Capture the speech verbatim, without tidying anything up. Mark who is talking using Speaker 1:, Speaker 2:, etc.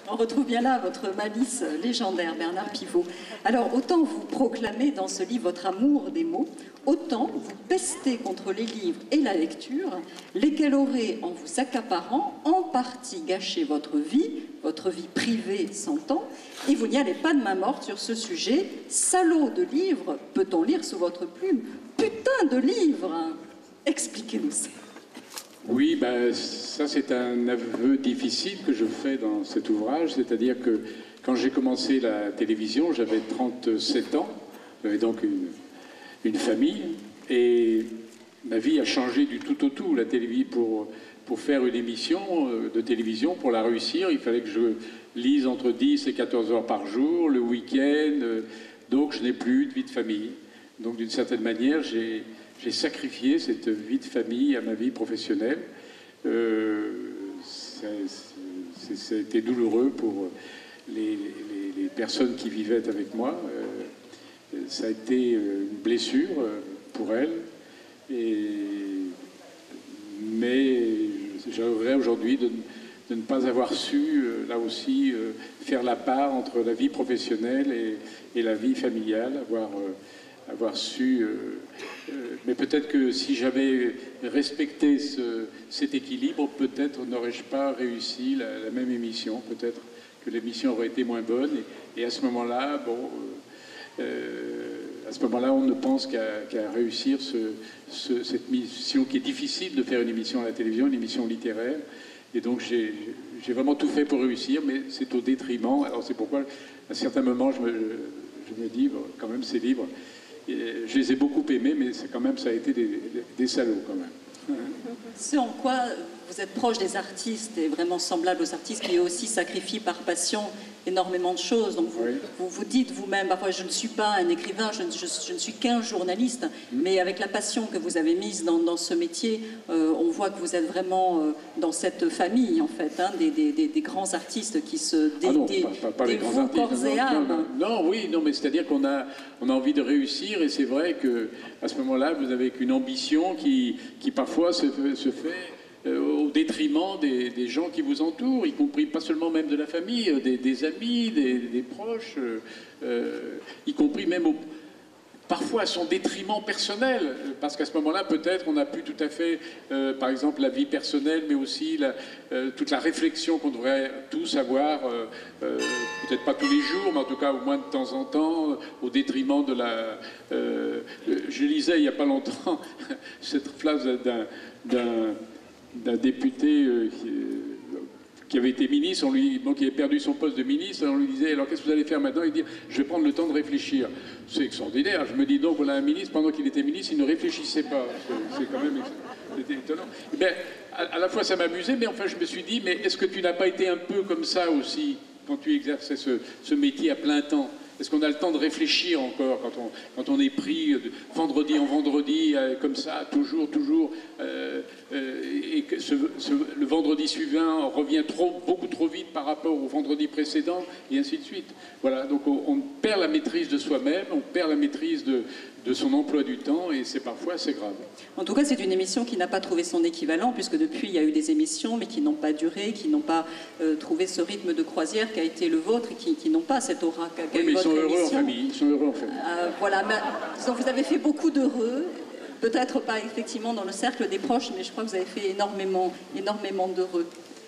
Speaker 1: On retrouve bien là votre malice légendaire, Bernard Pivot. Alors, autant vous proclamez dans ce livre votre amour des mots, autant vous pestez contre les livres et la lecture, lesquels auraient, en vous accaparant, en partie gâché votre vie, votre vie privée s'entend, et vous n'y allez pas de main morte sur ce sujet. Salaud de livres, peut-on lire sous votre plume? Putain de livres! Expliquez-nous ça.
Speaker 2: Oui, ben, ça c'est un aveu difficile que je fais dans cet ouvrage, c'est-à-dire que quand j'ai commencé la télévision, j'avais trente-sept ans, j'avais donc une, une famille, et ma vie a changé du tout au tout. La télévision, pour, pour faire une émission de télévision, pour la réussir, il fallait que je lise entre dix et quatorze heures par jour, le week-end, donc je n'ai plus de vie de famille. Donc d'une certaine manière, j'ai... J'ai sacrifié cette vie de famille à ma vie professionnelle. Euh, ça, ça a été douloureux pour les, les, les personnes qui vivaient avec moi. Euh, ça a été une blessure pour elles. Et, mais je regrette aujourd'hui de, de ne pas avoir su, là aussi, faire la part entre la vie professionnelle et, et la vie familiale, avoir... avoir su... Euh, euh, mais peut-être que si j'avais respecté ce, cet équilibre, peut-être n'aurais-je pas réussi la, la même émission. Peut-être que l'émission aurait été moins bonne. Et, et à ce moment-là, bon... Euh, à ce moment-là, on ne pense qu'à qu'à réussir ce, ce, cette mission qui est difficile de faire une émission à la télévision, une émission littéraire. Et donc, j'ai j'ai vraiment tout fait pour réussir, mais c'est au détriment. Alors, c'est pourquoi, à certains moments, je me, je me dis, bon, quand même, ces livres... je les ai beaucoup aimés, mais c'est quand même, ça a été des, des, des salauds quand même.
Speaker 1: Ce en quoi vous êtes proche des artistes et vraiment semblable aux artistes qui aussi sacrifient par passion énormément de choses. Donc vous oui. vous, vous dites vous-même, parfois je ne suis pas un écrivain, je ne, je, je ne suis qu'un journaliste, mmh. mais avec la passion que vous avez mise dans, dans ce métier, euh, on voit que vous êtes vraiment euh, dans cette famille en fait, hein, des, des, des, des grands artistes qui se dé,
Speaker 2: ah non,
Speaker 1: dé,
Speaker 2: pas, pas, pas
Speaker 1: dévouent corps et âme.
Speaker 2: Non, non, non, oui, non, mais c'est-à-dire qu'on a, on a envie de réussir, et c'est vrai qu'à ce moment-là, vous avez une ambition qui, qui parfois se, se fait euh, au détriment des, des gens qui vous entourent, y compris pas seulement même de la famille, des, des amis, des, des proches, euh, y compris même au, parfois à son détriment personnel, parce qu'à ce moment-là, peut-être, on n'a plus tout à fait, euh, par exemple, la vie personnelle, mais aussi la, euh, toute la réflexion qu'on devrait tous avoir, euh, euh, peut-être pas tous les jours, mais en tout cas au moins de temps en temps, au détriment de la... Euh, je lisais il n'y a pas longtemps cette phrase d'un... d'un d'un député euh, qui, euh, qui avait été ministre, on lui, bon, qui avait perdu son poste de ministre, on lui disait, alors qu'est-ce que vous allez faire maintenant? Il dit, je vais prendre le temps de réfléchir. C'est extraordinaire. Je me dis donc, voilà un ministre, pendant qu'il était ministre, il ne réfléchissait pas. C'est quand même étonnant. Et bien, à, à la fois ça m'amusait, mais enfin je me suis dit, mais est-ce que tu n'as pas été un peu comme ça aussi, quand tu exerçais ce, ce métier à plein temps? Est-ce qu'on a le temps de réfléchir encore quand on, quand on est pris de vendredi en vendredi, euh, comme ça, toujours, toujours, euh, euh, et que ce, ce, le vendredi suivant revient trop, beaucoup trop vite par rapport au vendredi précédent, et ainsi de suite. Voilà, donc on, on perd la maîtrise de soi-même, on perd la maîtrise de, de son emploi du temps, et c'est parfois assez grave.
Speaker 1: En tout cas, c'est une émission qui n'a pas trouvé son équivalent, puisque depuis, il y a eu des émissions, mais qui n'ont pas duré, qui n'ont pas euh, trouvé ce rythme de croisière qui a été le vôtre, et qui, qui n'ont pas cette aura qu'a
Speaker 2: oui,
Speaker 1: eu votre émission.
Speaker 2: Ils sont heureux en famille, ils sont heureux en famille.
Speaker 1: Euh, voilà, mais, disons, vous avez fait beaucoup d'heureux, peut-être pas effectivement dans le cercle des proches, mais je crois que vous avez fait énormément, énormément d'heureux.